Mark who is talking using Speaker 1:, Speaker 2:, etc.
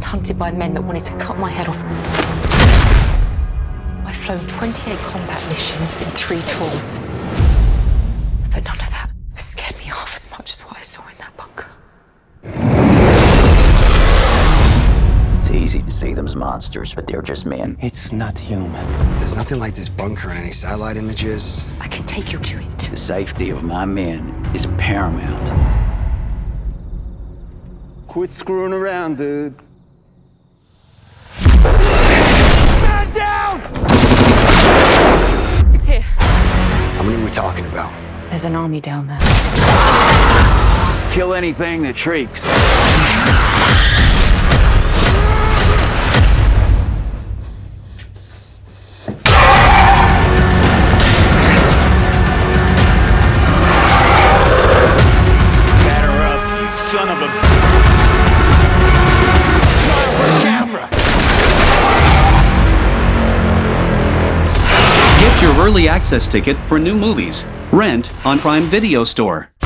Speaker 1: hunted by men that wanted to cut my head off. I've flown 28 combat missions in 3 tours. But none of that scared me half as much as what I saw in that bunker.
Speaker 2: It's easy to see them as monsters, but they're just men.
Speaker 3: It's not human.
Speaker 4: There's nothing like this bunker in any satellite images.
Speaker 1: I can take you to it.
Speaker 2: The safety of my men is paramount.
Speaker 3: Quit screwing around, dude.
Speaker 4: Man down!
Speaker 1: It's here.
Speaker 4: How many are we talking about?
Speaker 1: There's an army down there.
Speaker 2: Kill anything that shrieks.
Speaker 3: Son of a...
Speaker 4: Camera!
Speaker 5: Get your early access ticket for new movies. Rent on Prime Video Store.